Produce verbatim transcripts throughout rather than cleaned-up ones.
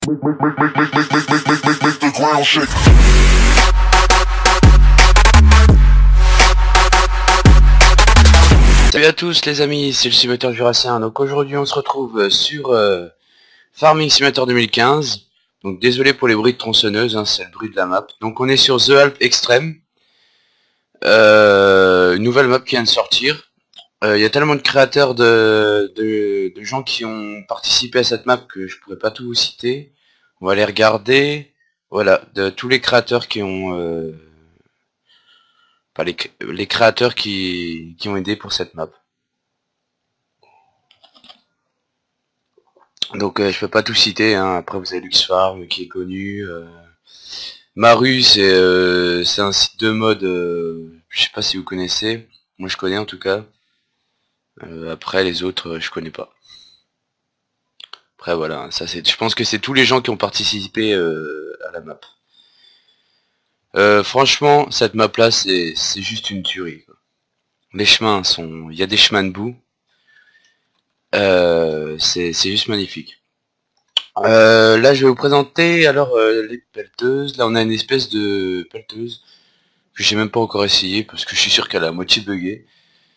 Salut à tous les amis, c'est le simulateur jurassien. Donc aujourd'hui on se retrouve sur euh, Farming Simulator deux mille quinze. Donc désolé pour les bruits de tronçonneuse, hein, c'est le bruit de la map. Donc on est sur The Alps Extreme. Euh, une nouvelle map qui vient de sortir. Il euh, y a tellement de créateurs de, de, de gens qui ont participé à cette map que je pourrais pas tout vous citer. On va aller regarder. Voilà, de tous les créateurs qui ont... Euh, enfin, les, les créateurs qui, qui ont aidé pour cette map. Donc euh, je peux pas tout citer, hein. Après vous avez Luxfarm qui est connu. Euh... Maru c'est euh, c'est un site de mode, euh, je sais pas si vous connaissez. Moi je connais en tout cas. Euh, après les autres euh, je connais pas. Après voilà, ça c'est. Je pense que c'est tous les gens qui ont participé euh, à la map. Euh, franchement cette map là c'est c'est juste une tuerie, quoi. Les chemins sont. Il y a des chemins de boue. Euh, c'est juste magnifique. Euh, là je vais vous présenter alors euh, les pelleteuses. Là on a une espèce de pelleteuse que j'ai même pas encore essayé parce que je suis sûr qu'elle a à moitié bugué.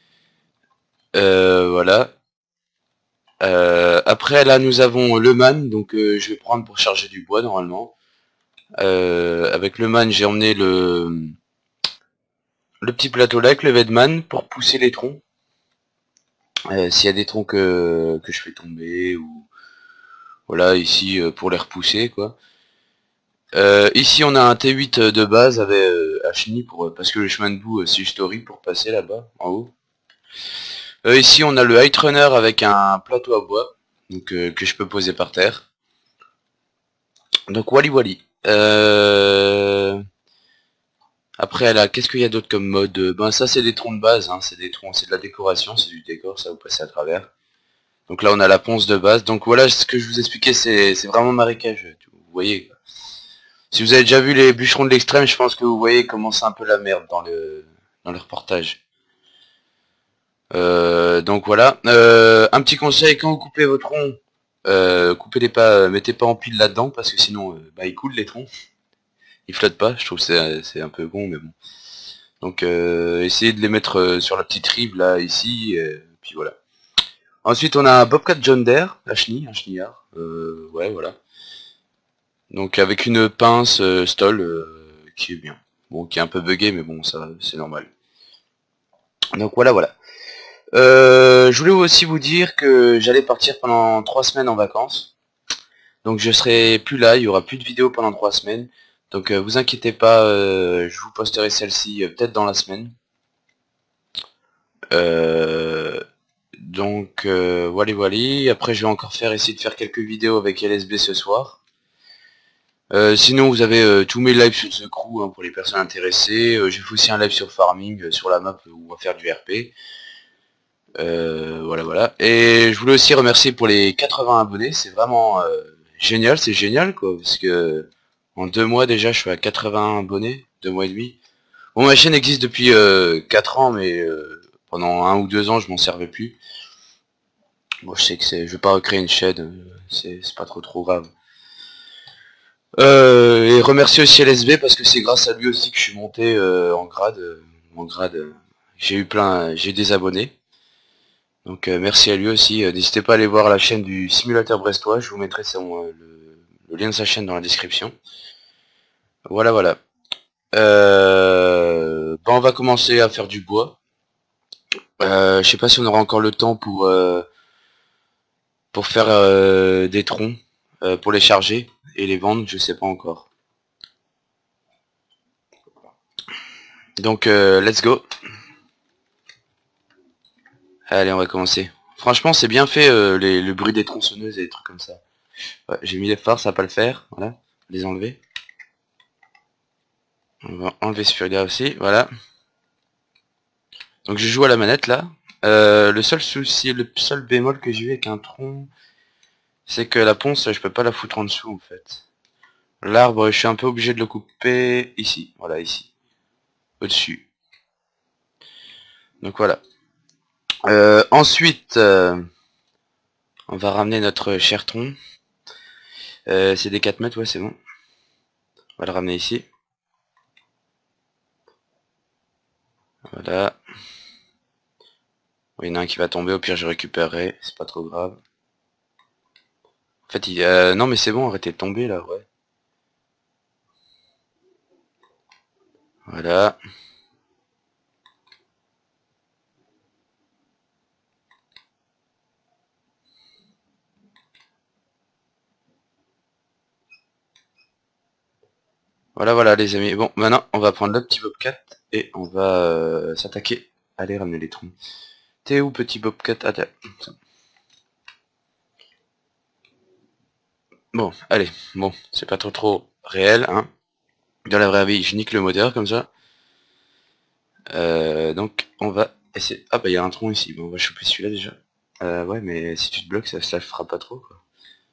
Euh, voilà. Euh, après là nous avons le man, donc euh, je vais prendre pour charger du bois normalement. Euh, avec le man j'ai emmené le le petit plateau là avec le Vedman pour pousser les troncs. Euh, S'il y a des troncs que, que je fais tomber ou voilà ici euh, pour les repousser quoi. Euh, ici on a un T huit de base avec euh, Hni pour parce que le chemin de boue euh, c'est juste horrible pour passer là-bas en haut. Euh, ici on a le Height Runner avec un plateau à bois donc euh, que je peux poser par terre. Donc wally wally. Euh... Après là, qu'est-ce qu'il y a d'autre comme mode? Ben ça c'est des troncs de base, hein. C'est des troncs, c'est de la décoration, c'est du décor, ça vous passez à travers. Donc là on a la ponce de base. Donc voilà ce que je vous expliquais, c'est vraiment marécageux. Vous voyez quoi. Si vous avez déjà vu les bûcherons de l'extrême, je pense que vous voyez comment c'est un peu la merde dans le dans le reportage. Euh, donc voilà. Euh, un petit conseil, quand vous coupez vos troncs, euh, coupez-les pas, mettez pas en pile là-dedans parce que sinon euh, bah, ils coulent les troncs. Ils flottent pas, je trouve que c'est un peu bon mais bon. Donc euh, essayez de les mettre euh, sur la petite rive là, ici, et puis voilà. Ensuite on a un Bobcat John Deere, un chenille, un chenillard. Euh, ouais voilà. Donc avec une pince euh, Stoll euh, qui est bien. Bon, qui est un peu buggé mais bon ça c'est normal. Donc voilà voilà. Euh, je voulais aussi vous dire que j'allais partir pendant trois semaines en vacances. Donc je serai plus là, il y aura plus de vidéos pendant trois semaines. Donc euh, vous inquiétez pas, euh, je vous posterai celle-ci euh, peut-être dans la semaine. Euh, donc euh, voilà voilà. Après je vais encore faire essayer de faire quelques vidéos avec L S B ce soir. Euh, sinon vous avez euh, tous mes lives sur The Crew, hein, pour les personnes intéressées. Euh, j'ai fait aussi un live sur Farming, euh, sur la map où on va faire du R P. Euh, voilà voilà. Et je voulais aussi remercier pour les quatre-vingts abonnés, c'est vraiment euh, génial, c'est génial quoi, parce que en deux mois déjà je suis à quatre-vingts abonnés, deux mois et demi. Bon ma chaîne existe depuis euh, quatre ans mais euh, pendant un ou deux ans je m'en servais plus. Bon je sais que c'est. Je vais pas recréer une chaîne, euh, c'est pas trop trop grave. Euh, et remercier aussi L S B parce que c'est grâce à lui aussi que je suis monté euh, en grade. Euh, en grade euh, j'ai eu plein. J'ai des abonnés. Donc euh, merci à lui aussi. Euh, N'hésitez pas à aller voir la chaîne du simulateur brestois. Je vous mettrai son, euh, le, le lien de sa chaîne dans la description. Voilà voilà. Euh, bon, on va commencer à faire du bois. Euh, je sais pas si on aura encore le temps pour euh, pour faire euh, des troncs euh, pour les charger et les vendre. Je sais pas encore. Donc euh, let's go. Allez, on va commencer. Franchement, c'est bien fait euh, les, le bruit des tronçonneuses et des trucs comme ça. Ouais, j'ai mis les phares, ça va pas le faire. Voilà, les enlever. On va enlever celui-là aussi, voilà. Donc je joue à la manette là. Euh, le seul souci, le seul bémol que j'ai eu avec un tronc, c'est que la ponce, je peux pas la foutre en dessous en fait. L'arbre, je suis un peu obligé de le couper ici, voilà, ici. Au-dessus. Donc voilà. Euh, ensuite, euh, on va ramener notre cher tronc. Euh, c'est des quatre mètres, ouais, c'est bon. On va le ramener ici. Voilà. Il y en a un qui va tomber, au pire je récupérerai, c'est pas trop grave. En fait, il... Euh, non mais c'est bon, arrêtez de tomber là, ouais. Voilà. Voilà, voilà les amis. Bon, maintenant on va prendre le petit Bobcat et on va euh, s'attaquer. Allez, ramener les troncs. T'es où petit Bobcat? Ah, t'es là. Bon, allez, bon, c'est pas trop trop réel, hein. Dans la vraie vie, je nique le moteur comme ça. Euh, donc, on va essayer... Ah bah, il y a un tronc ici, bon, on va choper celui-là déjà. Euh, ouais, mais si tu te bloques, ça, ça le fera pas trop, quoi.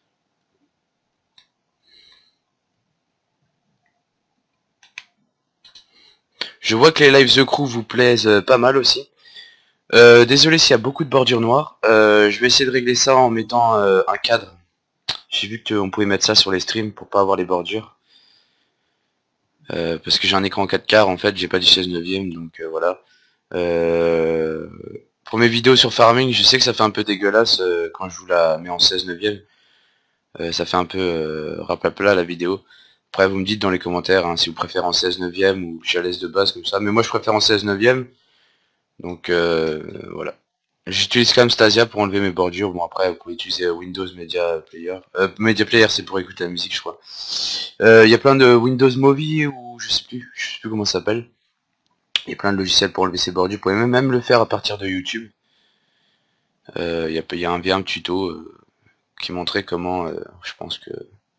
Je vois que les lives The Crew vous plaisent euh, pas mal aussi. Euh, désolé s'il y a beaucoup de bordures noires. Euh, je vais essayer de régler ça en mettant euh, un cadre. J'ai vu qu'on pouvait mettre ça sur les streams pour pas avoir les bordures. Euh, parce que j'ai un écran quatre K en fait, j'ai pas du seize neuvième, donc euh, voilà. Euh, pour mes vidéos sur farming, je sais que ça fait un peu dégueulasse euh, quand je vous la mets en seize neuvième. Euh, ça fait un peu euh, raplapla la vidéo. Après vous me dites dans les commentaires hein, si vous préférez en seize neuvième ou que je la laisse de base comme ça. Mais moi je préfère en seize neuvième. Donc euh, voilà. J'utilise quand même Stasia pour enlever mes bordures. Bon après vous pouvez utiliser Windows Media Player. Euh, Media Player c'est pour écouter la musique je crois. Il euh, y a plein de Windows Movie ou je sais plus, je sais plus comment ça s'appelle. Il y a plein de logiciels pour enlever ses bordures. Vous pouvez même, même le faire à partir de YouTube. Il euh, y, a, y a un bien tuto euh, qui montrait comment. Euh, je pense que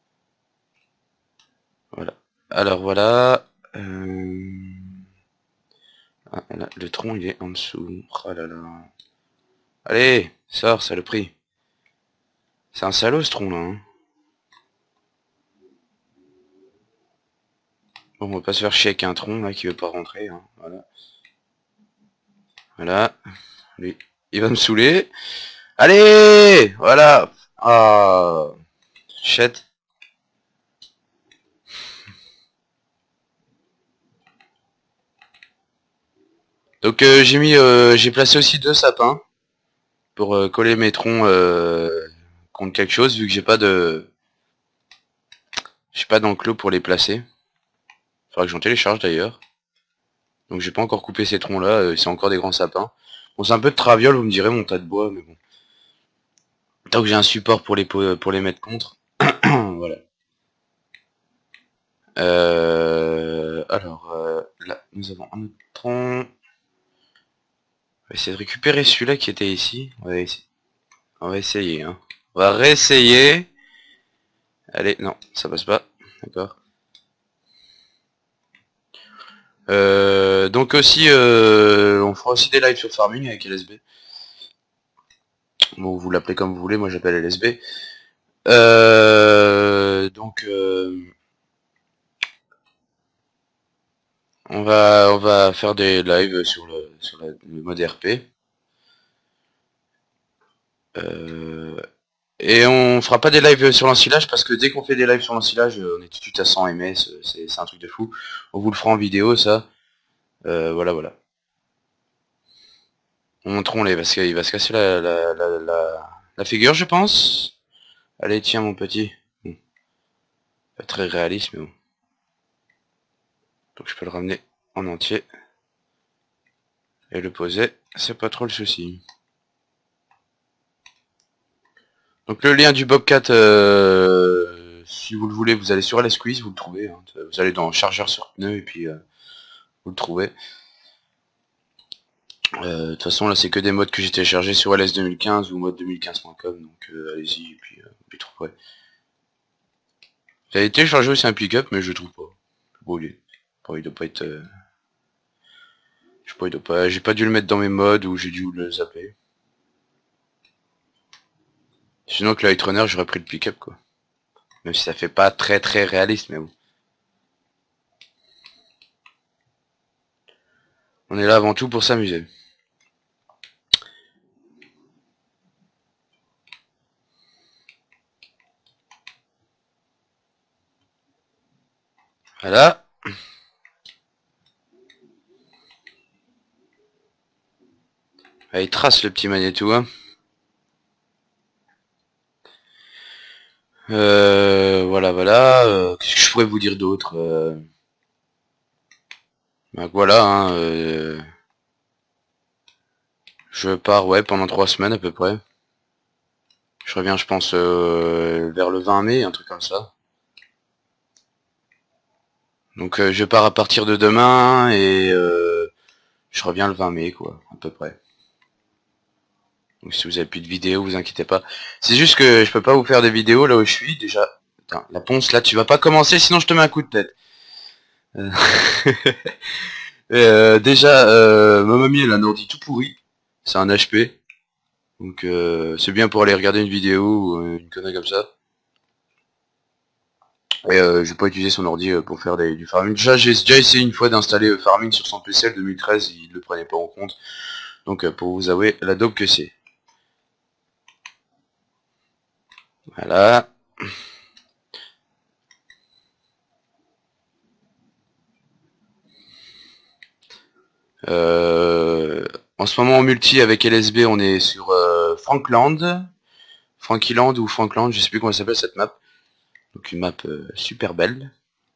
voilà. Alors voilà. Euh... Ah, là, le tronc il est en dessous. Oh là là. Allez, sors, saloperie. C'est un salaud ce tronc là. Hein. Bon, on va pas se faire chier avec un tronc là qui veut pas rentrer. Hein. Voilà. Voilà. Lui, il va me saouler. Allez, voilà. Ah, shit. Donc euh, j'ai mis, euh, j'ai placé aussi deux sapins pour euh, coller mes troncs euh, contre quelque chose vu que j'ai pas de, j'ai pas d'enclos pour les placer. Faudra que j'en télécharge d'ailleurs. Donc j'ai pas encore coupé ces troncs là, euh, c'est encore des grands sapins. Bon c'est un peu de traviole, vous me direz mon tas de bois, mais bon. Tant que j'ai un support pour les pour les mettre contre. Voilà. Euh, alors euh, là nous avons un autre tronc. On va essayer de récupérer celui-là qui était ici. On va essayer. On va essayer, hein. On va réessayer. Allez, non, ça passe pas. D'accord. Euh, donc aussi, euh, on fera aussi des lives sur farming avec L S B. Bon, vous l'appelez comme vous voulez, moi j'appelle L S B. Euh, donc, euh, on va, on va faire des lives sur le, sur la- le mode R P. Euh, et on fera pas des lives sur l'ensilage parce que dès qu'on fait des lives sur l'ensilage, on est tout de suite à cent M S, c'est c'est un truc de fou. On vous le fera en vidéo, ça. Euh, voilà, voilà. Montrons-les parce qu'il va se casser la, la, la, la, la figure, je pense. Allez, tiens, mon petit. Bon, pas très réaliste, mais bon. Donc je peux le ramener en entier. Et le poser, c'est pas trop le souci. Donc le lien du Bobcat, euh, si vous le voulez, vous allez sur L S Quiz, vous le trouvez. Hein. Vous allez dans chargeur sur pneu et puis euh, vous le trouvez. Euh, de toute façon, là, c'est que des modes que j'ai téléchargés sur L S deux mille quinze ou mode deux mille quinze point com. Donc euh, allez-y et puis euh, vous trouverez. J'avais téléchargé aussi un pick-up, mais je le trouve pas. Bon, il, est... bon, il doit pas être... Euh... Je sais pas, il doit pas... J'ai pas dû le mettre dans mes modes ou j'ai dû le zapper. Sinon que le Light Runner, j'aurais pris le pick-up, quoi. Même si ça fait pas très très réaliste, mais bon. On est là avant tout pour s'amuser. Voilà. Ah, il trace le petit Manitou, hein. Euh, voilà, voilà. Euh, Qu'est-ce que je pourrais vous dire d'autre euh... bah, voilà, hein, euh... je pars, ouais, pendant trois semaines à peu près. Je reviens, je pense, euh, vers le vingt mai, un truc comme ça. Donc euh, je pars à partir de demain et euh, je reviens le vingt mai, quoi, à peu près. Donc si vous avez plus de vidéos, vous inquiétez pas. C'est juste que je peux pas vous faire des vidéos là où je suis, déjà. Putain, la ponce, là, tu vas pas commencer, sinon je te mets un coup de tête. Euh, euh, déjà, euh, ma mamie, elle a un ordi tout pourri. C'est un H P. Donc euh, c'est bien pour aller regarder une vidéo ou euh, une connerie comme ça. Et euh, je vais pas utiliser son ordi euh, pour faire des, du farming. Déjà, j'ai déjà essayé une fois d'installer euh, farming sur son P C, le deux mille treize, il le prenait pas en compte. Donc euh, pour vous avouer la dope que c'est. Voilà. Euh, en ce moment en multi avec L S B, on est sur euh, Frankland. Frankyland ou Frankland, je sais plus comment ça s'appelle cette map. Donc une map euh, super belle.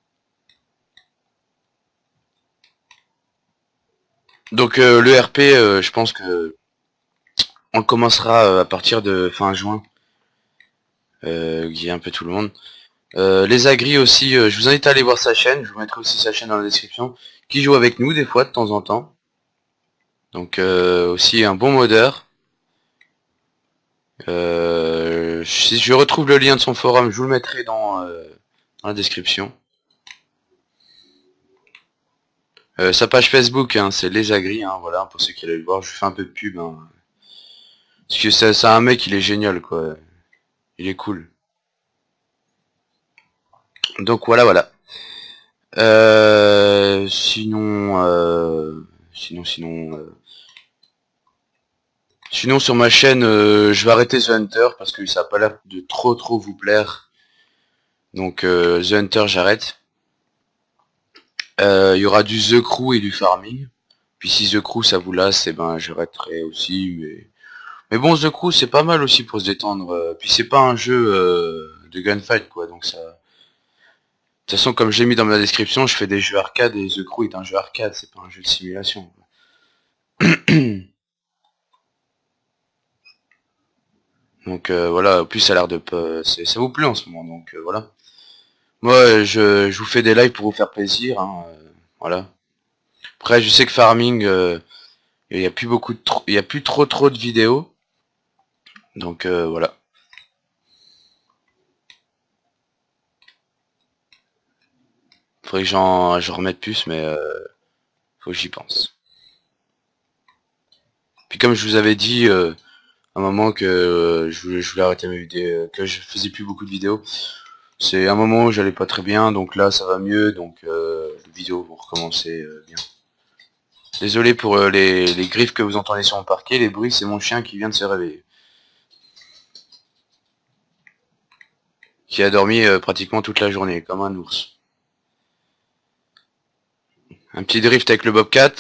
Donc euh, le R P, euh, je pense que on le commencera euh, à partir de fin juin. Euh, il y a un peu tout le monde. Euh, les agris aussi, euh, je vous invite à aller voir sa chaîne, je vous mettrai aussi sa chaîne dans la description, qui joue avec nous des fois de temps en temps. Donc euh, aussi un bon modeur. Euh, si je retrouve le lien de son forum, je vous le mettrai dans, euh, dans la description. Euh, sa page Facebook, hein, c'est Les Agris, hein, voilà, pour ceux qui allaient le voir, je fais un peu de pub. Hein. Parce que c'est un mec, il est génial, quoi. Il est cool. Donc voilà, voilà. Euh, sinon, euh, sinon, sinon, euh, sinon sur ma chaîne, euh, je vais arrêter The Hunter parce que ça a pas l'air de trop trop vous plaire. Donc euh, The Hunter, j'arrête. Euh, Il y aura du The Crew et du farming. Puis si The Crew ça vous lasse, eh ben j'arrêterai aussi. Mais mais bon, The Crew c'est pas mal aussi pour se détendre. euh, Puis c'est pas un jeu euh, de gunfight quoi, donc ça. De toute façon, comme j'ai mis dans ma description, je fais des jeux arcade et The Crew est un jeu arcade, c'est pas un jeu de simulation. Donc euh, voilà, en plus ça a l'air de pas- c'est- ça vous plaît en ce moment, donc euh, voilà. Moi je, je vous fais des lives pour vous faire plaisir, hein, euh, voilà. Après je sais que farming, euh, il y a plus beaucoup de tro- il y a plus trop trop de vidéos, donc euh, voilà. Faudrait que j'en j'en remette plus, mais euh, faut que j'y pense. Puis comme je vous avais dit euh, à un moment que euh, je, voulais, je voulais arrêter mes vidéos, que je faisais plus beaucoup de vidéos, c'est un moment où j'allais pas très bien, donc là ça va mieux, donc euh, les vidéos vont recommencer euh, bien. Désolé pour euh, les, les griffes que vous entendez sur mon parquet, les bruits c'est mon chien qui vient de se réveiller. Qui a dormi euh, pratiquement toute la journée, comme un ours. Un petit drift avec le Bobcat.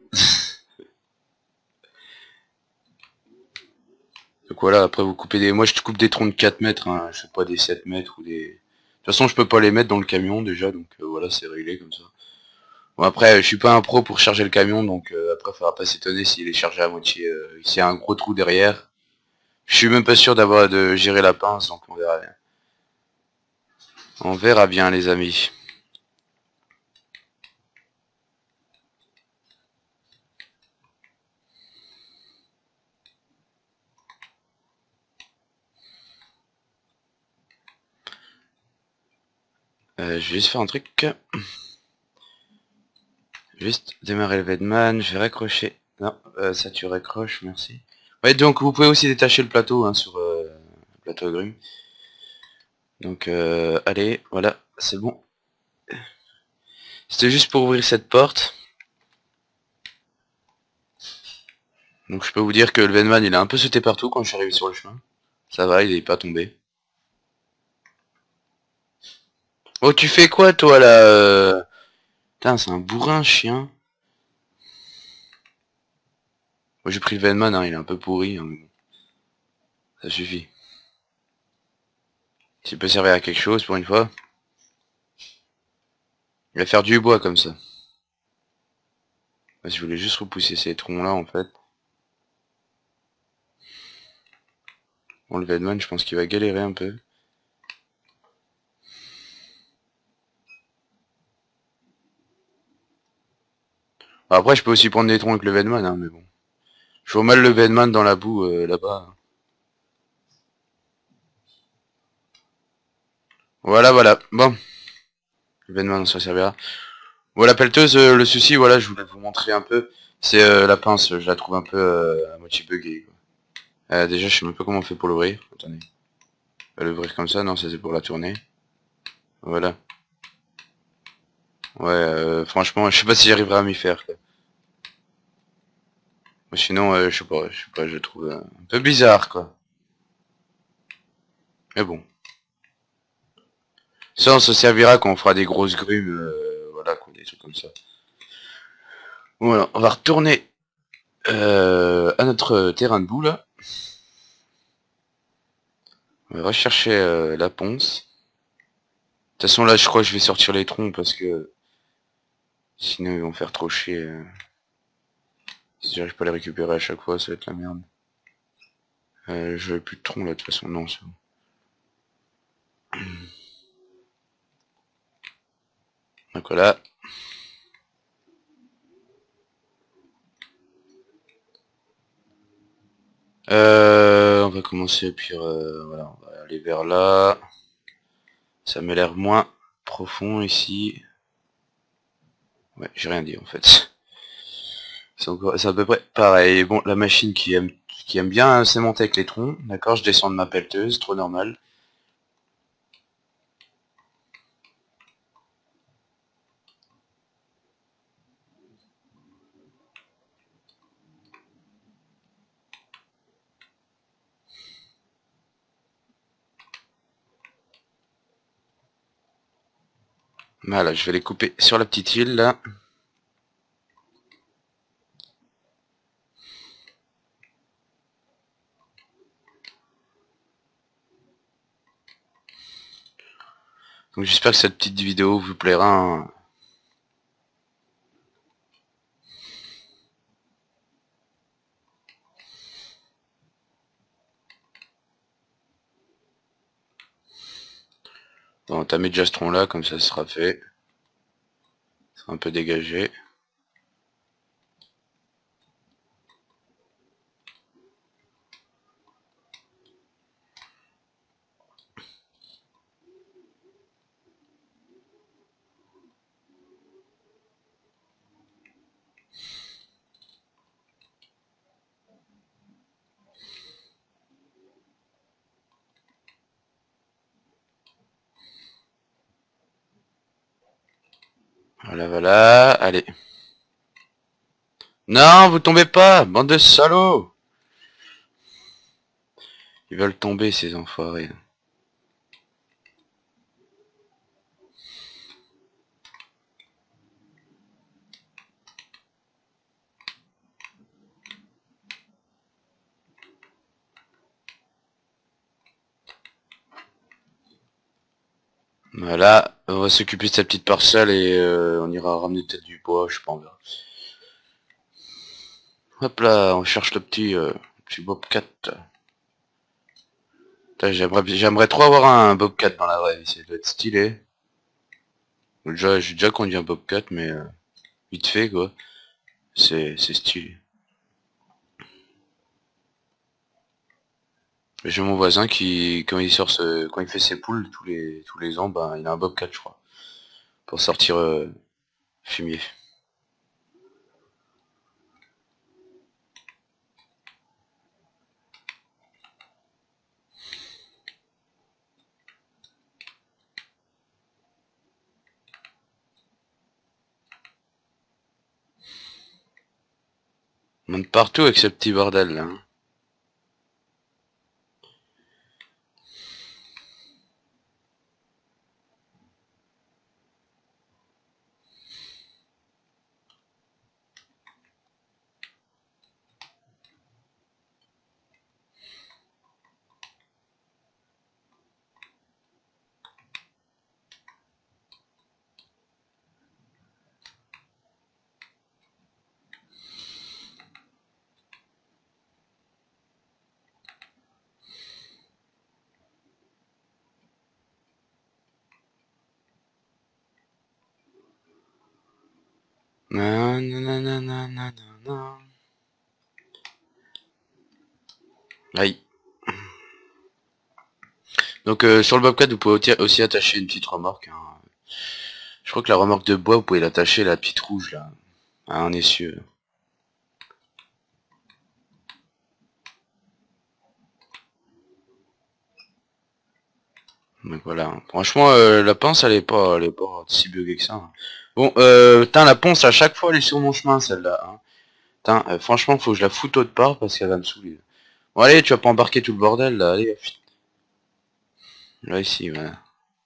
Donc voilà, après vous coupez des... Moi je coupe des troncs de quatre mètres, hein, je sais pas des sept mètres ou des... De toute façon je peux pas les mettre dans le camion déjà, donc euh, voilà c'est réglé comme ça. Bon après je suis pas un pro pour charger le camion, donc euh, après faudra pas s'étonner s'il est chargé à moitié. Euh, s'il y a un gros trou derrière. Je suis même pas sûr d'avoir de gérer la pince, donc on verra bien. On verra bien les amis. Euh, je vais juste faire un truc. Juste démarrer le Vedman, je vais raccrocher. Non, euh, ça tu raccroches, merci. Ouais, donc vous pouvez aussi détacher le plateau hein, sur euh, le plateau Grim. Donc euh, allez, voilà, c'est bon. C'était juste pour ouvrir cette porte. Donc je peux vous dire que le Vedman il a un peu sauté partout quand je suis arrivé sur le chemin. Ça va, il est pas tombé. Oh, tu fais quoi, toi, là euh... Putain, c'est un bourrin, chien. Moi, j'ai pris le Venman, hein, il est un peu pourri, hein, mais bon. Ça suffit. S'il peut servir à quelque chose, pour une fois. Il va faire du bois, comme ça. Je voulais juste repousser ces troncs-là, en fait. Bon, le Venman, je pense qu'il va galérer un peu. Après, je peux aussi prendre des troncs avec le Venman, hein, mais bon. Je vois mal le Venman dans la boue, euh, là-bas. Voilà, voilà. Bon. Le Venman, ça servira. Bon, la pelleteuse, euh, le souci, voilà, je voulais vous montrer un peu. C'est euh, la pince, je la trouve un peu euh, à moitié buggée, quoi. Euh, déjà, je sais même pas comment on fait pour l'ouvrir. Attendez. On va l'ouvrir comme ça, non, ça c'est pour la tourner. Voilà. Ouais, euh, franchement, je sais pas si j'arriverai à m'y faire, quoi. Ou sinon, euh, je sais pas, je sais pas, je le trouve euh, un peu bizarre, quoi. Mais bon. Ça, on se servira quand on fera des grosses grumes, euh, voilà, quoi, des trucs comme ça. Voilà, on va retourner euh, à notre terrain de boue, là. On va rechercher euh, la ponce. De toute façon, là, je crois que je vais sortir les troncs parce que sinon, ils vont faire trop chier. euh. Si j'arrive pas à les récupérer à chaque fois, ça va être la merde. Euh, je veux plus de troncs, là, de toute façon, non, c'est bon. Donc voilà. Euh, on va commencer, puis euh, voilà, on va aller vers là. Ça m'a l'air moins profond ici. Ouais, j'ai rien dit en fait. C'est encore, c'est à peu près pareil. Bon, la machine qui aime, qui aime bien s'aimanter avec les troncs, d'accord, je descends de ma pelleteuse, trop normal. Voilà, je vais les couper sur la petite île là. Donc j'espère que cette petite vidéo vous plaira, hein. Bon, on tamet déjà ce tronc là, comme ça ce sera fait. Ça sera un peu dégagé. Voilà, voilà, allez. Non, vous tombez pas, bande de salauds. Ils veulent tomber, ces enfoirés. Voilà, on va s'occuper de cette petite parcelle et euh, on ira ramener peut-être du bois, je sais pas, on verra. Hop là, on cherche le petit, euh, petit bobcat. Putain, J'aimerais j'aimerais trop avoir un bobcat dans la vraie vie, ça doit être stylé. Déjà, j'ai déjà conduit un bobcat, mais euh, vite fait quoi. C'est c'est stylé. J'ai mon voisin qui, quand il sort ce, quand il fait ses poules tous les tous les ans, ben il a un bobcat, je crois, pour sortir euh, fumier. On monte partout avec ce petit bordel là, hein. Aïe. Donc euh, sur le Bobcat vous pouvez aussi attacher une petite remorque. Hein. Je crois que la remorque de bois vous pouvez l'attacher, la petite rouge là, à un essieu. Donc voilà. Franchement euh, la pince elle est pas, elle est pas si buggée que ça. Hein. Bon euh, putain la ponce à chaque fois elle est sur mon chemin celle-là. Hein. Putain euh, franchement faut que je la foute autre part parce qu'elle va me saouler. Bon allez tu vas pas embarquer tout le bordel là, allez. Là ici voilà.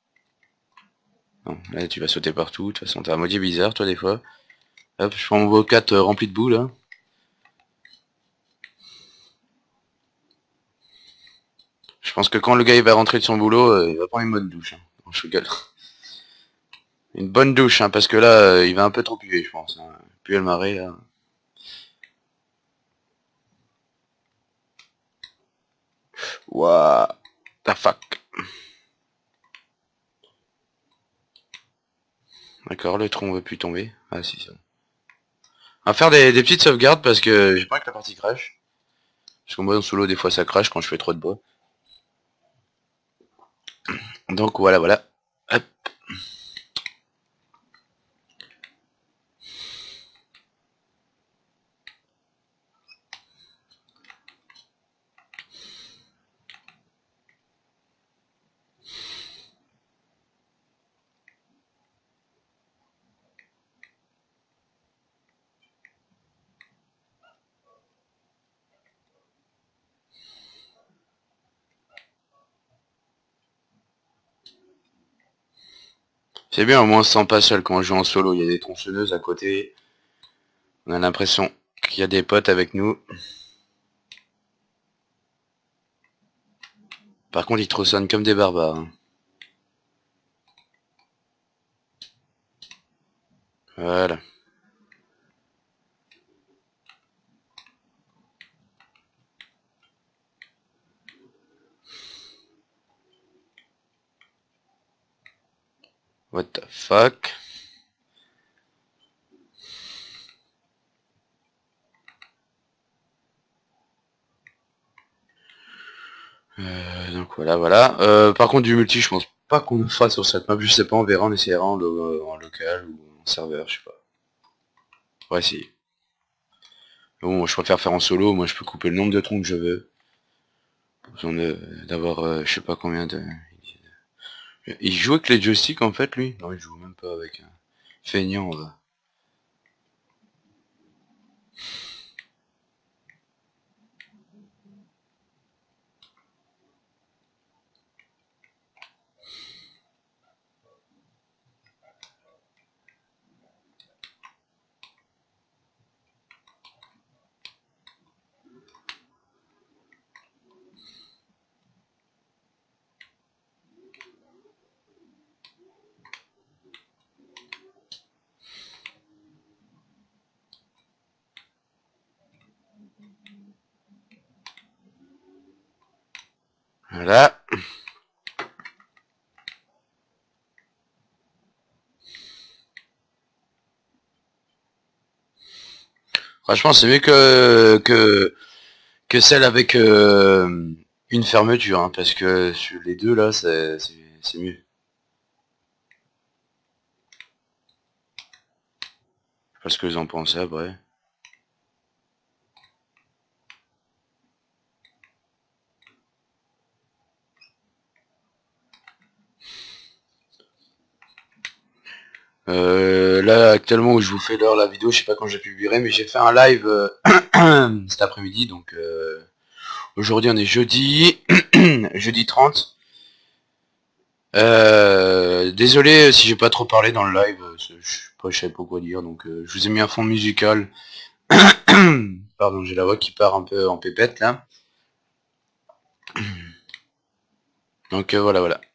Non, là tu vas sauter partout, de toute façon t'es à moitié bizarre toi des fois. Hop, je prends mon Bobcat euh, rempli de boue là. Je pense que quand le gars il va rentrer de son boulot, euh, il va prendre une bonne douche. Hein. Non, je rigole. Une bonne douche, hein, parce que là, euh, il va un peu trop puer, je pense. Hein. Puer le marais, là. What the fuck. D'accord, le tronc veut plus tomber. Ah si, ça. On va faire des, des petites sauvegardes parce que j'ai pas que la partie crash. Parce qu'en mode en solo, des fois ça crash quand je fais trop de bois. Donc voilà, voilà. Hop. C'est bien, au moins on se sent pas seul quand on joue en solo. Il y a des tronçonneuses à côté. On a l'impression qu'il y a des potes avec nous. Par contre, ils tronçonnent comme des barbares. Hein. Voilà. What the fuck. Euh, donc voilà, voilà. Euh, par contre du multi, je pense pas qu'on le fera sur cette map, je sais pas, on verra, on essaiera en, lo en local ou en serveur, je sais pas. Ouais si. Bon, je préfère faire en solo, moi je peux couper le nombre de troncs que je veux. Pas besoin d'avoir euh, je sais pas combien de... Il joue avec les joysticks en fait lui? Non il joue même pas avec un feignant va. Voilà. Franchement c'est mieux que, que, que celle avec euh, une fermeture, hein, parce que sur les deux là c'est mieux. Je sais pas ce que vous en pensez après. Euh, là actuellement où je vous fais l'heure la vidéo, je sais pas quand j'ai publierai, mais j'ai fait un live euh, cet après-midi, donc euh, aujourd'hui on est jeudi, jeudi trente. Euh, désolé si j'ai pas trop parlé dans le live, je sais pas, je savais pas quoi dire, donc euh, je vous ai mis un fond musical. Pardon, j'ai la voix qui part un peu en pépette là. Donc euh, voilà, voilà.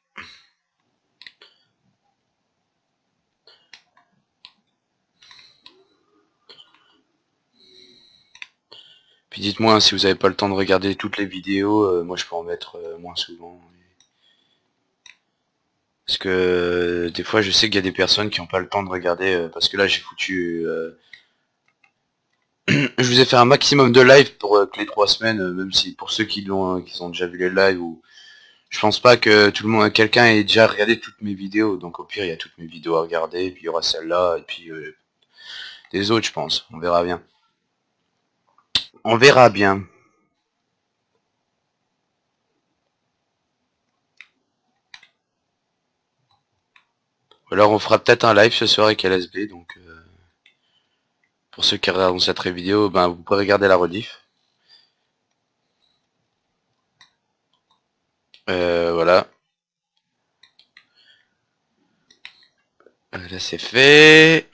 Puis dites-moi si vous avez pas le temps de regarder toutes les vidéos, euh, moi je peux en mettre euh, moins souvent. Parce que euh, des fois je sais qu'il y a des personnes qui n'ont pas le temps de regarder, euh, parce que là j'ai foutu... euh, je vous ai fait un maximum de live pour euh, que les trois semaines, euh, même si pour ceux qui l'ont, euh, qui ont déjà vu les lives, ou je pense pas que tout le monde, quelqu'un ait déjà regardé toutes mes vidéos, donc au pire il y a toutes mes vidéos à regarder, et puis il y aura celle-là, et puis euh, des autres je pense, on verra bien. On verra bien. Alors on fera peut-être un live ce soir avec L S B, donc euh, pour ceux qui regarderont cette vidéo, ben vous pourrez regarder la rediff. Euh, voilà. Euh, là c'est fait.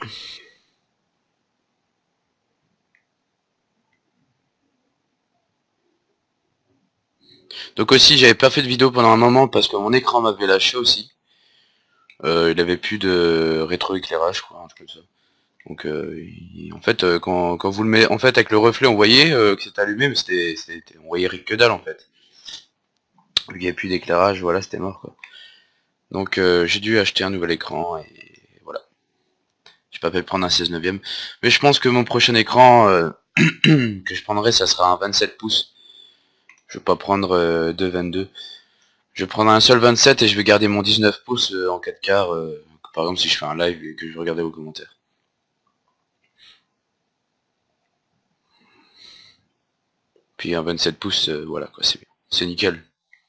Donc aussi j'avais pas fait de vidéo pendant un moment parce que mon écran m'avait lâché aussi. Euh, il avait plus de rétroéclairage, je crois, un truc comme ça. Donc euh, il- en fait euh, quand, quand vous le mettez, en fait avec le reflet on voyait euh, que c'était allumé, mais c'était, c'était, on voyait que dalle en fait. Vu qu'il n'y avait plus d'éclairage, voilà, c'était mort quoi. Donc euh, j'ai dû acheter un nouvel écran et voilà. J'ai pas pu prendre un seize neuvième. Mais je pense que mon prochain écran euh, que je prendrai, ça sera un vingt-sept pouces. Je vais pas prendre euh, deux vingt-deux. Je vais prendre un seul vingt-sept et je vais garder mon dix-neuf pouces euh, en quatre K. Euh, par exemple si je fais un live et que je vais regarder vos commentaires. Puis un vingt-sept pouces, euh, voilà quoi, c'est bien. C'est nickel.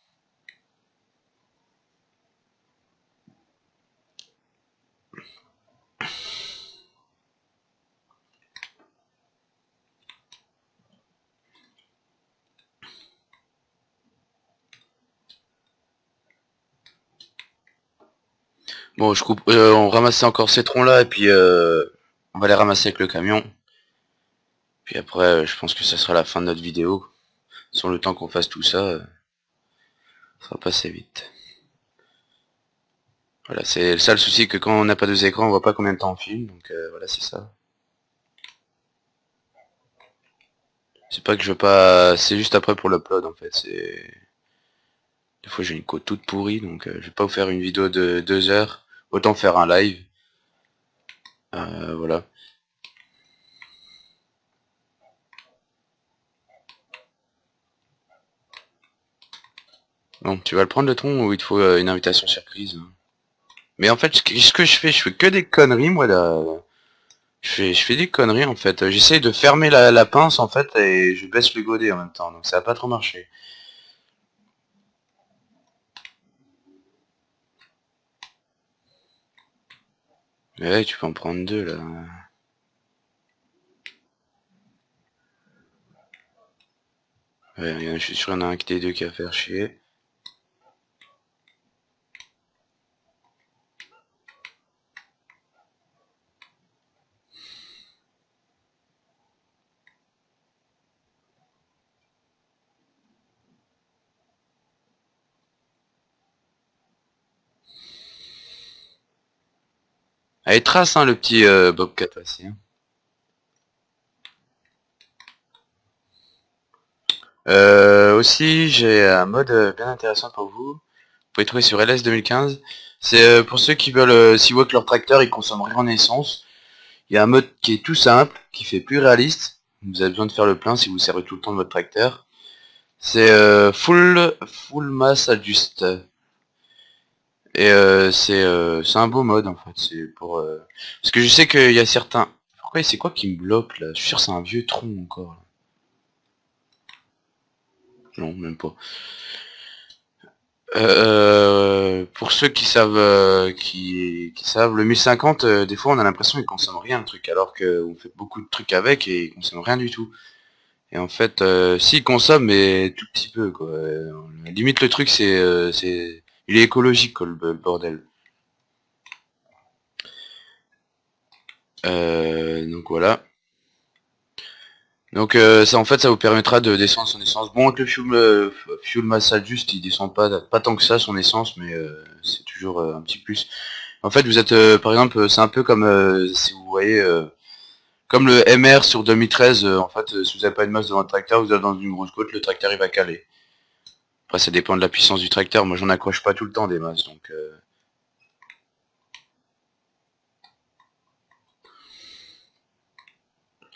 Bon, je coupe, euh, on ramassait encore ces troncs là et puis euh, on va les ramasser avec le camion. Puis après, euh, je pense que ça sera la fin de notre vidéo. Sans le temps qu'on fasse tout ça, euh, ça va passer vite. Voilà, c'est ça le souci, que quand on n'a pas deux écrans, on voit pas combien de temps on filme, donc euh, voilà, c'est ça. C'est pas que je veux pas, c'est juste après pour l'upload en fait. C'est des fois j'ai une côte toute pourrie, donc euh, je vais pas vous faire une vidéo de deux heures. Autant faire un live. Euh, voilà. Bon, tu vas le prendre le tronc ou il te faut euh, une invitation surprise hein. Mais en fait, ce que ce que je fais, je fais que des conneries moi là. Je fais, je fais des conneries en fait. J'essaye de fermer la, la pince en fait et je baisse le godet en même temps, donc ça a pas trop marché. Mais ouais, tu peux en prendre deux là. Ouais, je suis sûr qu'il y en a un qui des deux qui va faire chier. Allez, trace hein, le petit euh, Bobcat aussi. Hein. Euh, aussi, j'ai un mode euh, bien intéressant pour vous. Vous pouvez trouver sur L S deux mille quinze. C'est euh, pour ceux qui veulent, euh, s'ils voient que leur tracteur il consomme rien en essence. Il y a un mode qui est tout simple, qui fait plus réaliste. Vous avez besoin de faire le plein si vous servez tout le temps de votre tracteur. C'est euh, full full mass adjust. Et euh, c'est euh, c'est un beau mode en fait. C'est pour euh, parce que je sais qu'il y a certains. Pourquoi c'est quoi qui me bloque là? Je suis sûr que c'est un vieux tronc encore. Là. Non, même pas. Euh, pour ceux qui savent, euh, qui, qui savent, le mille cinquante, euh, des fois on a l'impression qu'il consomme rien le truc, alors qu'on fait beaucoup de trucs avec et il consomme rien du tout. Et en fait, euh, si il consomme, mais tout petit peu quoi. Euh, limite le truc c'est, euh, c'est, il est écologique quoi, le, le bordel. Euh, donc voilà. Donc euh, ça en fait ça vous permettra de descendre son essence. Bon avec le fuel, euh, fuel massage juste il descend pas pas tant que ça son essence mais euh, c'est toujours euh, un petit plus. En fait vous êtes euh, par exemple c'est un peu comme euh, si vous voyez euh, comme le M R sur deux mille treize euh, en fait euh, si vous n'avez pas une masse devant le tracteur vous êtes dans une grosse côte le tracteur il va caler. Après ça dépend de la puissance du tracteur moi j'en accroche pas tout le temps des masses donc euh,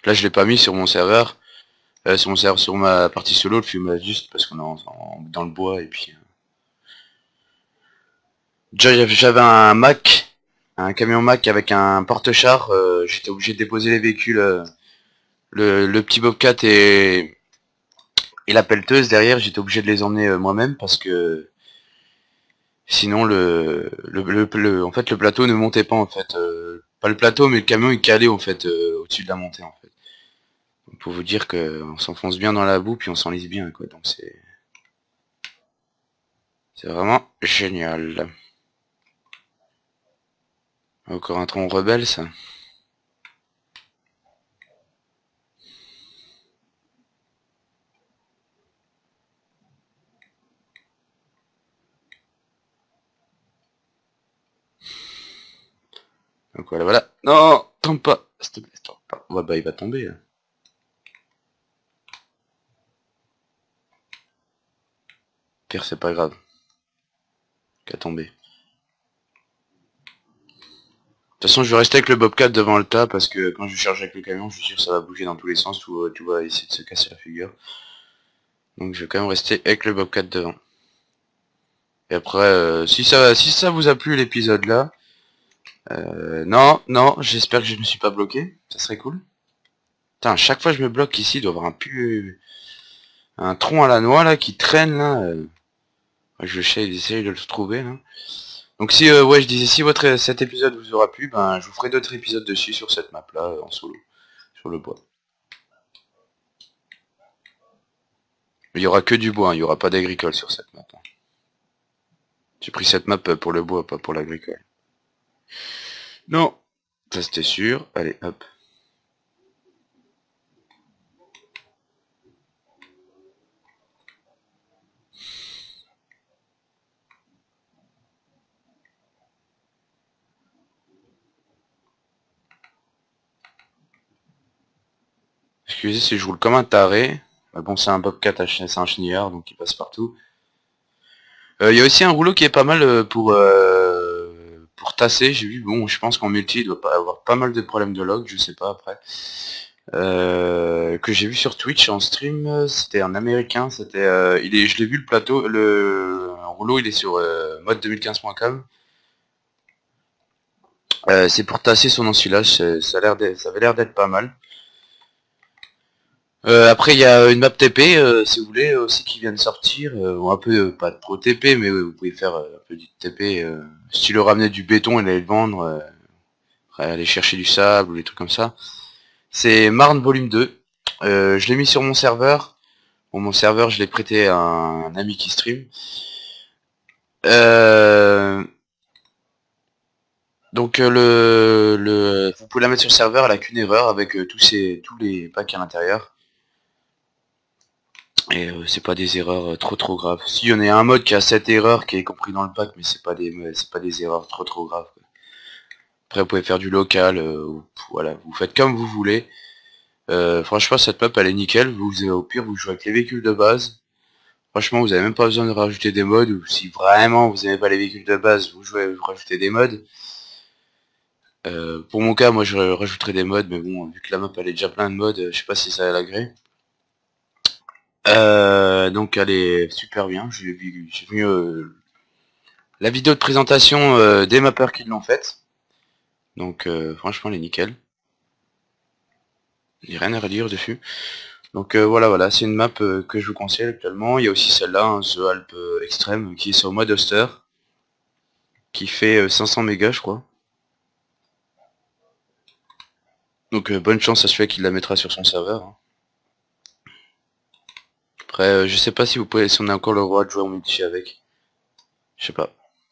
Là je l'ai pas mis sur mon serveur. Euh, sur mon serveur, sur ma partie solo, le film juste parce qu'on est en, en- dans le bois et puis. euh. Déjà j'avais j'avais un Mac, un camion Mac avec un porte-char. euh, J'étais obligé de déposer les véhicules, euh, le, le petit Bobcat et, et la pelleteuse derrière. J'étais obligé de les emmener euh, moi-même parce que sinon le, le, le, le- en fait le plateau ne montait pas en fait. euh, pas le plateau mais le camion il calait en fait euh, au-dessus de la montée en fait. Donc, pour vous dire que on s'enfonce bien dans la boue puis on s'enlise bien quoi. Donc c'est c'est vraiment génial. Encore un tronc rebelle ça. Donc voilà voilà. Non, tombe pas. S'il te plaît, tombe pas. Ouais bah il va tomber. Là. Pire c'est pas grave. Qu'à tomber. De toute façon, je vais rester avec le Bobcat devant le tas parce que quand je charge avec le camion, je suis sûr que ça va bouger dans tous les sens ou euh, tu vas essayer de se casser la figure. Donc je vais quand même rester avec le Bobcat devant. Et après, euh, si ça si ça vous a plu l'épisode là, euh, non, non, j'espère que je me suis pas bloqué. Ça serait cool. Putain, à chaque fois que je me bloque ici, il doit y avoir un pu un tronc à la noix là qui traîne là. euh. Je vais essayer de le trouver là. Donc si euh, ouais je disais si votre cet épisode vous aura plu, ben je vous ferai d'autres épisodes dessus sur cette map là euh, en solo, sur le bois. Il y aura que du bois, hein, il y aura pas d'agricole sur cette map. hein. J'ai pris cette map pour le bois, pas pour l'agricole. Non, ça c'était sûr. Allez, hop. Excusez si je roule comme un taré. Mais bon, c'est un Bobcat, c'est un chenillard, donc il passe partout. Euh, Il y a aussi un rouleau qui est pas mal euh, pour euh, pour tasser. J'ai vu, bon, je pense qu'en multi, il doit pas avoir pas mal de problèmes de log, je sais pas après. Euh, que j'ai vu sur Twitch en stream, euh, c'était un américain, c'était euh, il est je l'ai vu le plateau, le rouleau il est sur euh, mode deux mille quinze point com. Euh, c'est pour tasser son ensilage, c'est- ça a l'air d'être- ça avait l'air d'être pas mal. Euh, après il y a une map T P euh, si vous voulez euh, aussi qui vient de sortir, euh, bon, un peu euh, pas trop T P mais euh, vous pouvez faire euh, un peu du T P euh, si le ramener du béton et aller le vendre, euh, après, aller chercher du sable ou des trucs comme ça. C'est Marne volume deux. Euh, je l'ai mis sur mon serveur. Bon, mon serveur je l'ai prêté à un ami qui stream. Euh, donc euh, le, le vous pouvez la mettre sur le serveur, elle a qu'une erreur avec euh, tous ces tous les packs à l'intérieur. Et euh, c'est pas des erreurs euh, trop trop graves. Si on est un mode qui a sept erreurs qui est compris dans le pack, mais c'est pas des c'est pas des erreurs trop trop graves. quoi. Après vous pouvez faire du local, euh, ou- voilà, vous faites comme vous voulez. Euh, franchement cette map elle est nickel, vous au pire vous jouez avec les véhicules de base. Franchement vous avez même pas besoin de rajouter des mods, ou si vraiment vous aimez pas les véhicules de base, vous jouez vous rajoutez des mods. Euh, pour mon cas moi je rajouterai des mods, mais bon vu que la map elle est déjà plein de mods, euh, je sais pas si ça va l'agréer. Euh, donc elle est super bien, j'ai vu, j'ai vu euh, la vidéo de présentation euh, des mappeurs qui l'ont faite. Donc euh, franchement elle est nickel. Il n'y a rien à redire dessus. Donc euh, voilà voilà, c'est une map euh, que je vous conseille actuellement. Il y a aussi celle-là, hein, The Alp euh, Extreme, qui est sur mode Oster, qui fait euh, cinq cents mégas je crois. Donc euh, bonne chance à celui qui la mettra sur son serveur. hein. Après euh, je sais pas si vous pouvez, si on a encore le droit de jouer en multi avec. Je sais pas.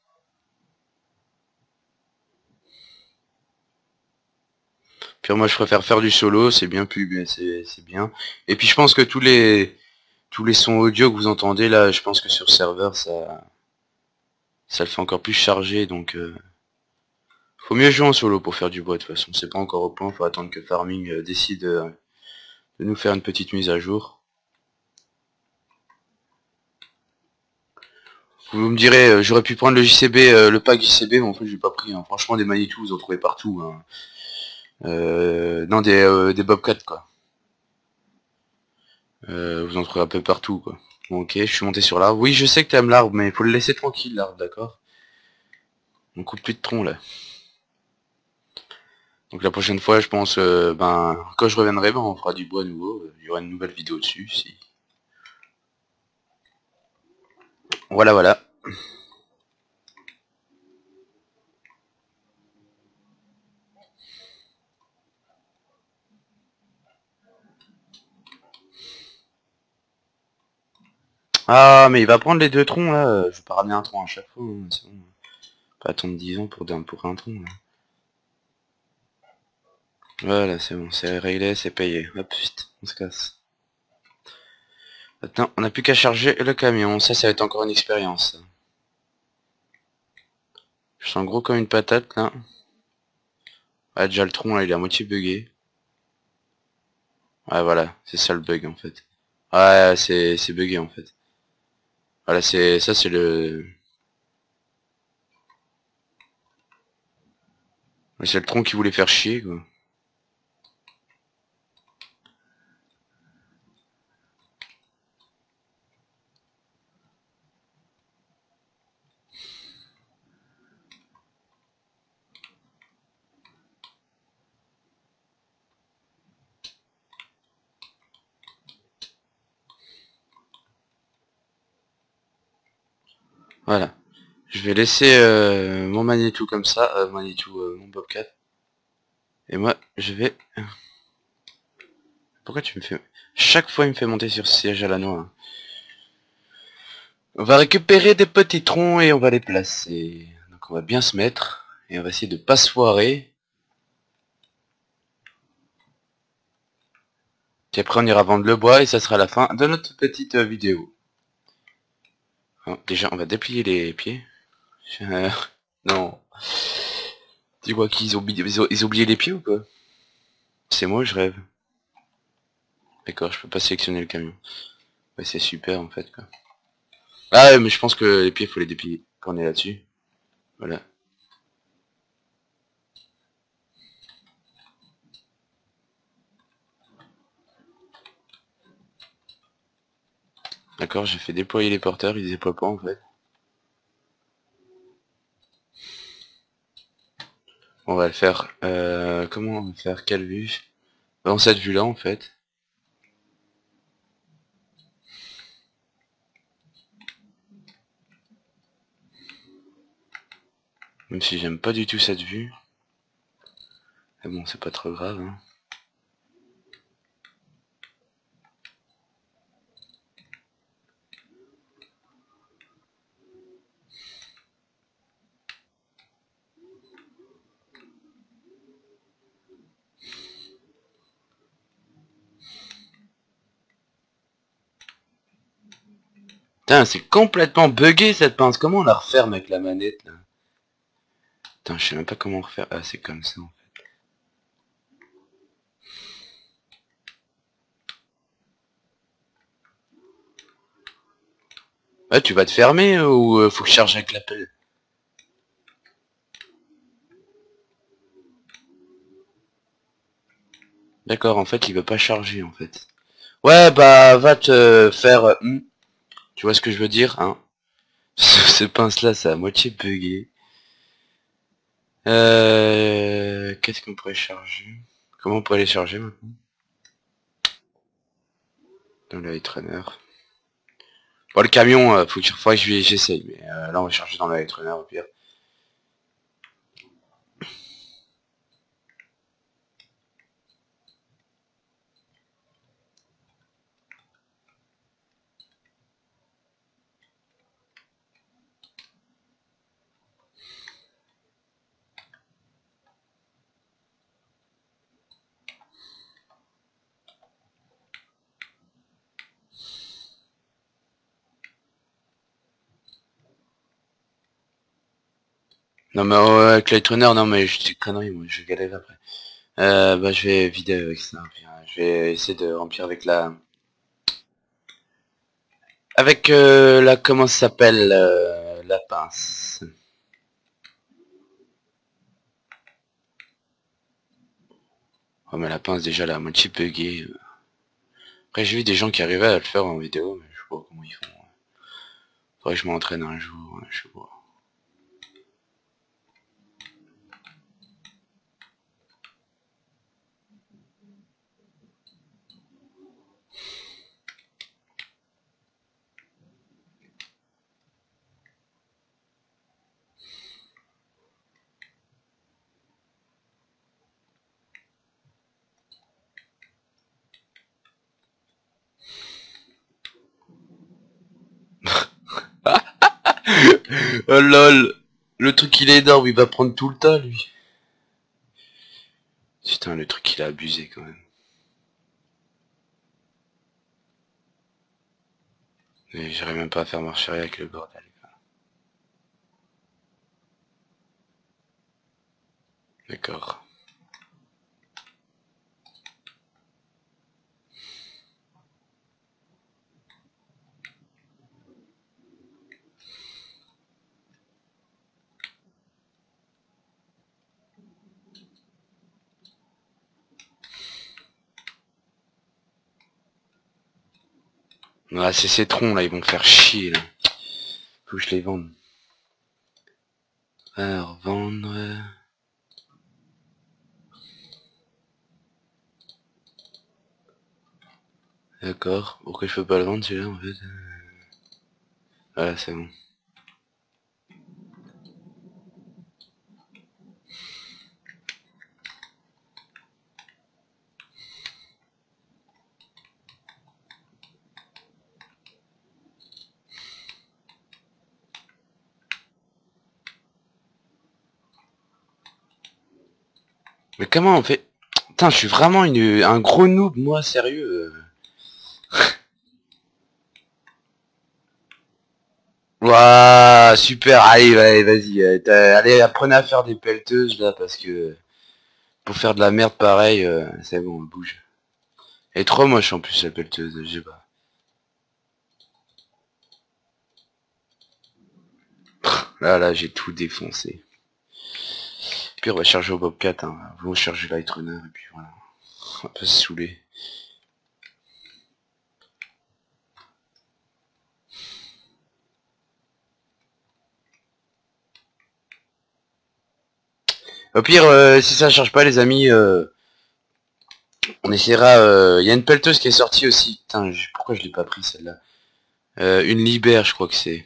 Puis moi je préfère faire du solo, c'est bien plus c'est c'est bien. Et puis je pense que tous les tous les sons audio que vous entendez là, je pense que sur serveur ça ça le fait encore plus chargé, donc euh, faut mieux jouer en solo pour faire du bois de toute façon. C'est pas encore au point, faut attendre que Farming euh, décide euh, de nous faire une petite mise à jour. Vous me direz, euh, j'aurais pu prendre le J C B, euh, le pack J C B, mais en fait j'ai pas pris. hein. Franchement des Manitou vous en trouvez partout. hein. Euh, non, des, euh, des Bobcats, quoi. Euh, vous en trouvez un peu partout, quoi. Bon, ok, je suis monté sur l'arbre. Oui, je sais que t'aimes l'arbre, mais il faut le laisser tranquille, l'arbre, d'accord? On coupe plus de troncs, là. Donc la prochaine fois, je pense, euh, ben, quand je reviendrai, ben, on fera du bois nouveau. Il y aura une nouvelle vidéo dessus, si. Voilà, voilà. Ah, mais il va prendre les deux troncs, là. Je vais pas ramener un tronc à chaque fois, hein, c'est bon. Pas attendre dix ans pour, pour un tronc, là. Voilà, c'est bon, c'est réglé, c'est payé. Hop, vite, on se casse. Maintenant, on n'a plus qu'à charger le camion. Ça, ça va être encore une expérience. Je sens gros comme une patate, là. Ouais, déjà, le tronc, là, il est à moitié bugué. Ouais, voilà, c'est ça le bug, en fait. Ouais, c'est c'est bugué, en fait. Voilà, c'est ça, c'est le... C'est le tronc qui voulait faire chier, quoi. Voilà. Je vais laisser euh, mon Manitou comme ça, euh, Manitou, euh, mon Bobcat. Et moi, je vais... Pourquoi tu me fais... Chaque fois, il me fait monter sur ce siège à la noix, hein. On va récupérer des petits troncs et on va les placer. Donc on va bien se mettre. Et on va essayer de pas se foirer. Et après, on ira vendre le bois et ça sera la fin de notre petite euh, vidéo. Hein, déjà, on va déplier les pieds. Euh, non. Dis-moi qu'ils ont, ils ont, ils ont oublié les pieds ou quoi? C'est moi, je rêve. D'accord, je peux pas sélectionner le camion. Ouais, c'est super en fait, quoi. Ah ouais, mais je pense que les pieds, faut les déplier quand on est là-dessus. Voilà. D'accord, j'ai fait déployer les porteurs, ils déploient pas en fait. On va le faire... Euh, comment on va faire? Quelle vue? Dans cette vue-là en fait. Même si j'aime pas du tout cette vue. Mais bon, c'est pas trop grave, hein. Putain, c'est complètement buggé cette pince. Comment on la referme avec la manette là? Putain, je sais même pas comment refaire. Ah, c'est comme ça en fait. Ah, tu vas te fermer euh, ou euh, faut que je charge avec l'appel? D'accord, en fait, il veut pas charger en fait. Ouais, bah, va te faire... euh, hmm, tu vois ce que je veux dire, hein? Ce pince-là, c'est à moitié bugué. Euh... Qu'est-ce qu'on pourrait charger? Comment on pourrait les charger maintenant? Dans le trainer. Bon, le camion, euh, faut que, faudrait que j'essaye, mais euh, là, on va charger dans le trainer au pire. Non, mais euh, avec le trainer, non, mais je dis conneries, moi, je galère après. Euh, bah, je vais vider avec ça. Puis, euh, je vais essayer de remplir avec la... Avec euh, la... Comment ça s'appelle euh, la pince. Oh mais la pince déjà elle est à moitié buggée. Après j'ai vu des gens qui arrivaient à le faire en vidéo, mais je sais pas comment ils font. Faudrait que je m'entraîne un jour, je sais pas. Oh lol. Le truc il est énorme, il va prendre tout le tas lui. Putain le truc il a abusé quand même. Mais j'arrive même pas à faire marcher avec le bordel. D'accord. Ah c'est ces troncs là, ils vont me faire chier là. Faut que je les vende. Alors vendre... D'accord. Pourquoi je peux pas le vendre celui-là en fait? Voilà c'est bon. Mais comment on fait? Putain je suis vraiment une, un gros noob moi, sérieux. Ouah, super, allez, allez vas-y. euh, t'as- Allez, apprenez à faire des pelleteuses là parce que pour faire de la merde pareil, euh, c'est bon, bouge. Et trop moche en plus la pelleteuse, je sais pas. Là, là, j'ai tout défoncé. Puis on va charger au Bobcat, hein. On va charger Light Runner et puis voilà. On va pas se saouler. Au pire, euh, si ça charge pas les amis, euh, on essaiera... Il euh, y a une pelleteuse qui est sortie aussi. Putain, je- pourquoi je l'ai pas pris celle-là? euh, Une Libère, je crois que c'est.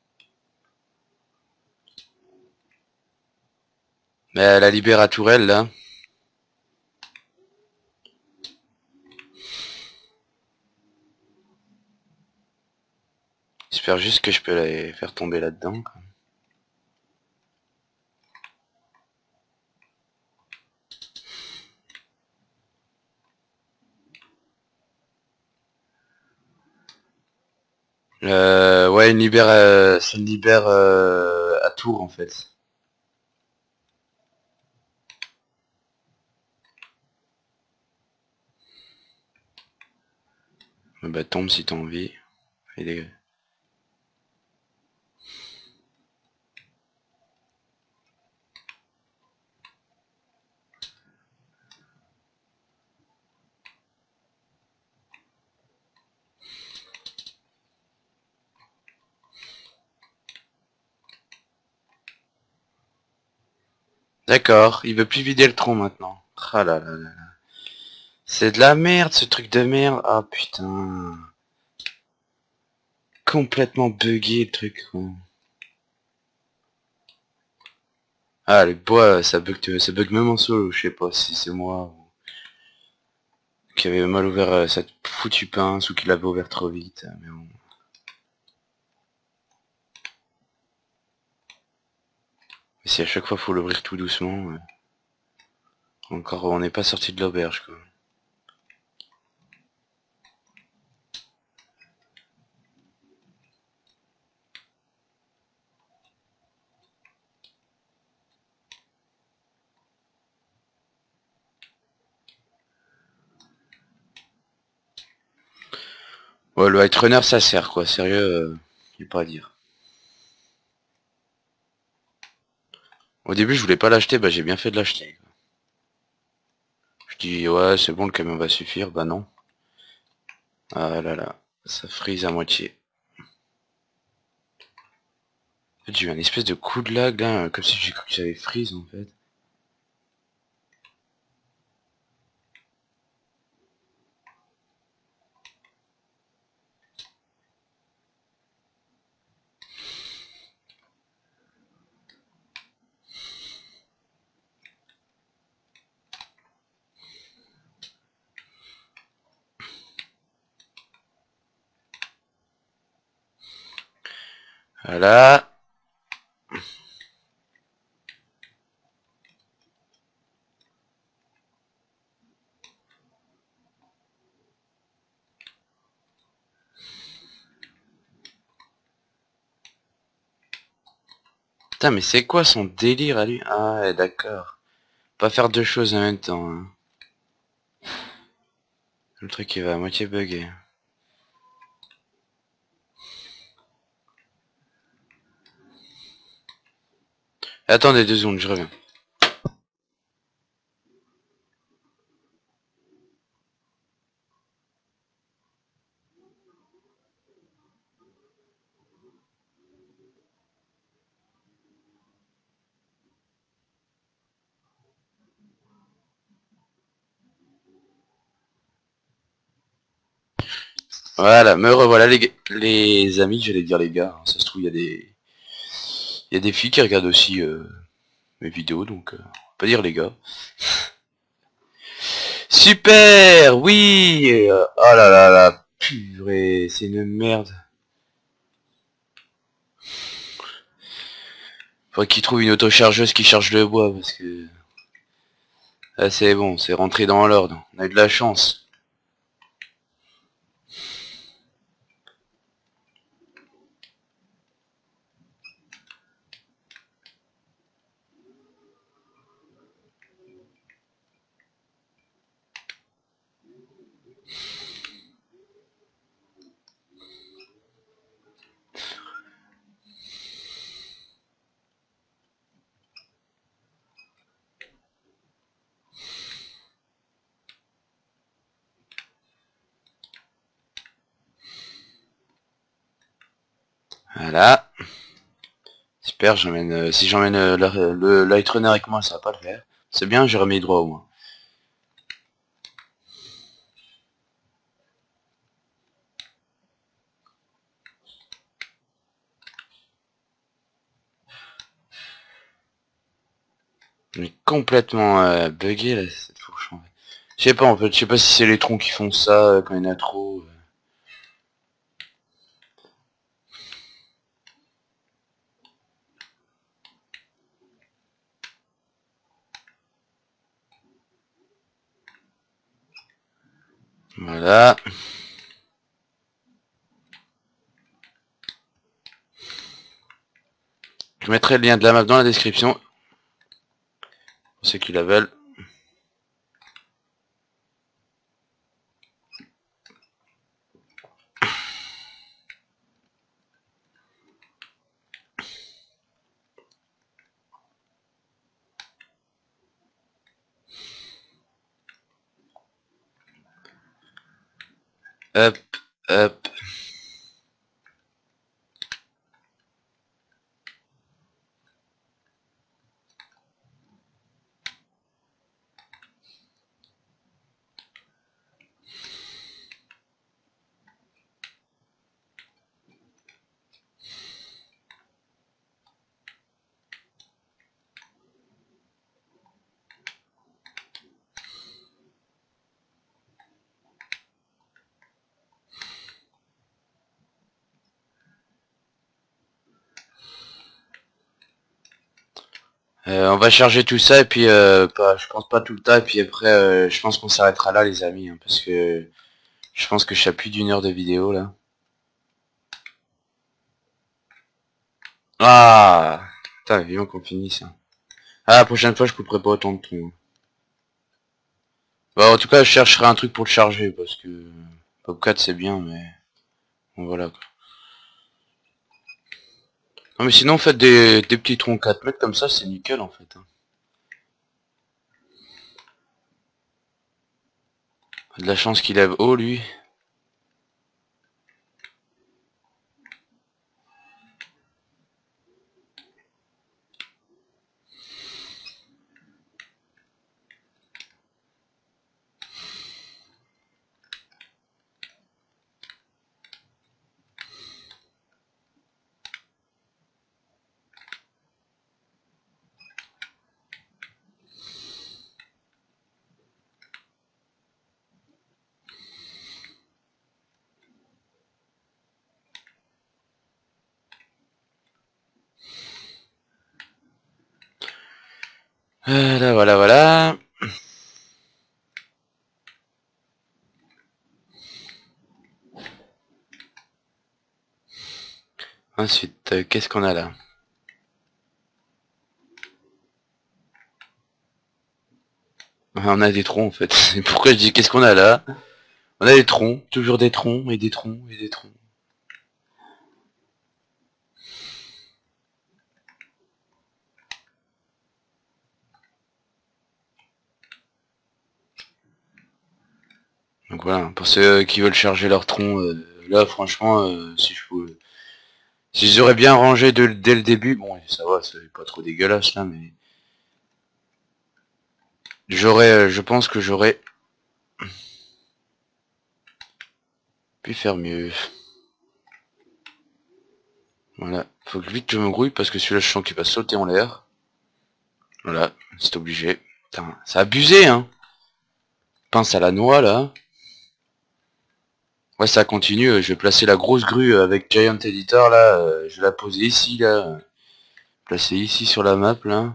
Euh, la Libère à Tourelle, là. J'espère juste que je peux les faire tomber là-dedans. Euh, ouais, une Libère... Euh, c'est une Libère euh, à Tours, en fait. Bah tombe si t'as envie. Il est... D'accord, il veut plus vider le tronc maintenant. Ah là là là là. C'est de la merde ce truc de merde. Ah putain. Complètement buggé le truc, quoi. Ah le bois ça bug, ça bug même en solo, je sais pas si c'est moi ou... qui avait mal ouvert euh, cette foutue pince ou qui l'avait ouvert trop vite, mais bon. Mais si à chaque fois faut l'ouvrir tout doucement, ouais. Encore on n'est pas sorti de l'auberge quoi. Ouais le White Runner ça sert quoi, sérieux, euh, il pas à dire. Au début je voulais pas l'acheter, bah j'ai bien fait de l'acheter. dis ouais c'est bon le camion va suffire, bah non. Ah là là, ça frise à moitié. En fait j'ai eu un espèce de coup de lag là, comme si j'ai cru que j'avais freeze en fait. Voilà. Putain mais c'est quoi son délire à lui? Ah ouais, d'accord. Pas faire deux choses en même temps. Hein. Le truc il va à moitié bugger. Attendez deux secondes, je reviens. Voilà, me revoilà les, ga- les amis, j'allais dire les gars. Hein. Ça se trouve il y a des il y a des filles qui regardent aussi euh, mes vidéos, donc euh, on va pas dire les gars. Super, oui. euh, Oh là là là, purée, c'est une merde. Faudrait qu'ils trouvent une autochargeuse qui charge le bois parce que ah, c'est bon, c'est rentré dans l'ordre. On a eu de la chance. Voilà. Super, j'emmène. Euh, si j'emmène euh, le, le light runner avec moi, ça va pas le faire. C'est bien, j'ai remis droit au moins. On est complètement euh, bugué là, cette fourche en fait. Je sais pas en fait, je sais pas si c'est les troncs qui font ça euh, quand il y en a trop. euh. Voilà. Je mettrai le lien de la map dans la description. Pour ceux qui la veulent. Hop, hop. Euh, on va charger tout ça et puis euh, pas, je pense pas tout le temps et puis après euh, je pense qu'on s'arrêtera là les amis hein, parce que je pense que je suis à plus d'une heure de vidéo là. Ah putain, vivement qu'on finisse. Hein. Ah la prochaine fois je couperai pas autant de ton. Bah en tout cas je chercherai un truc pour le charger parce que Pop quatre c'est bien mais bon, voilà quoi. Non mais sinon faites des, des petits troncs quatre mètres comme ça c'est nickel en fait. Hein. De la chance qu'il lève haut, lui. Voilà, voilà, voilà. Ensuite, euh, qu'est-ce qu'on a là? On a des troncs en fait. C'est pourquoi je dis qu'est-ce qu'on a là? On a des troncs, toujours des troncs et des troncs et des troncs. Donc voilà, pour ceux qui veulent charger leur tronc, euh, là franchement, euh, si je pouvais... Si j'aurais bien rangé de, dès le début, bon ça va, c'est pas trop dégueulasse là, mais... J'aurais, euh, je pense que j'aurais pu faire mieux. Voilà, faut que vite je me grouille parce que celui-là je sens qu'il va sauter en l'air. Voilà, c'est obligé. Putain, c'est abusé hein. Pince à la noix là. Ouais, ça continue, je vais placer la grosse grue avec Giant Editor là, euh, je vais la poser ici là. Placer ici sur la map là.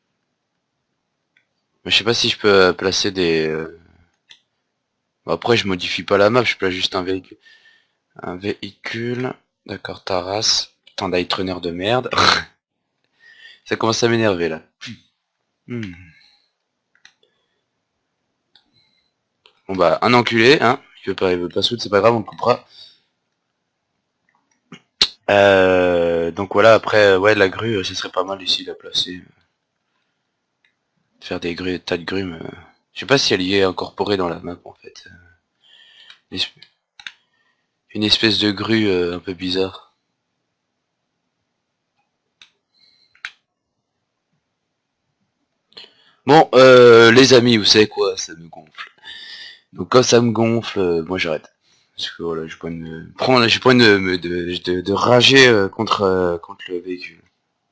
Mais je sais pas si je peux euh, placer des... Euh... Bon, après je modifie pas la map, je place juste un véhicule. Un véhicule. D'accord, Taras. Putain d'Ight Runner de merde. Ça commence à m'énerver là. Hmm. Bon bah un enculé, hein. Il veut pas, il veut pas soude, c'est pas grave, on le coupera. Euh, donc voilà, après, ouais, la grue, ce serait pas mal ici la placer. Faire des grues, des tas de grues, mais... Je sais pas si elle y est incorporée dans la map en fait. Une espèce de grue euh, un peu bizarre. Bon, euh, les amis, vous savez quoi, ça me gonfle. Donc quand ça me gonfle, euh, moi j'arrête. Parce que voilà, j'ai pas envie de me prendre, j'ai pas envie de, me- de, de, de rager euh, contre, euh, contre le véhicule.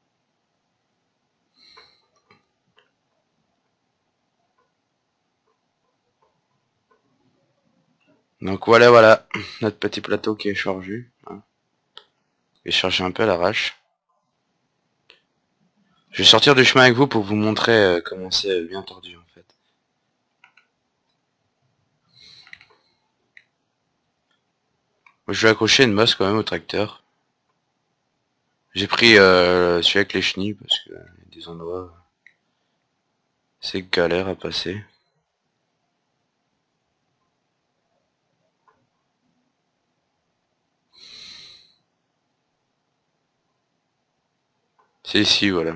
Donc voilà, voilà, notre petit plateau qui est chargé. Hein. Je vais charger un peu à l'arrache. Je vais sortir du chemin avec vous pour vous montrer euh, comment c'est euh, bien tordu en fait. Moi, je vais accrocher une masse quand même au tracteur. J'ai pris euh, celui avec les chenilles parce que euh, y a des endroits c'est galère à passer. C'est ici, voilà.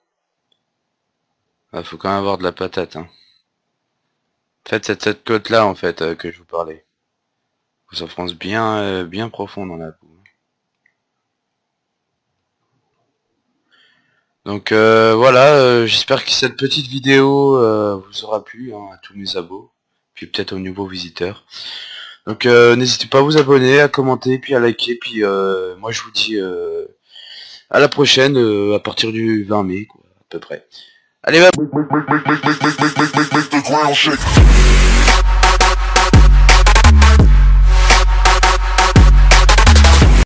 Ah, faut quand même avoir de la patate, hein. En fait, c'est cette côte là en fait euh, que je vous parlais. Vous s'enfonce bien, euh, bien profond dans la boue. Donc euh, voilà, euh, j'espère que cette petite vidéo euh, vous aura plu, hein, à tous mes abos, puis peut-être aux nouveaux visiteurs. Donc euh, n'hésitez pas à vous abonner, à commenter, puis à liker, puis euh, moi je vous dis euh, à la prochaine, euh, à partir du vingt mai, quoi, à peu près. Allez, bye.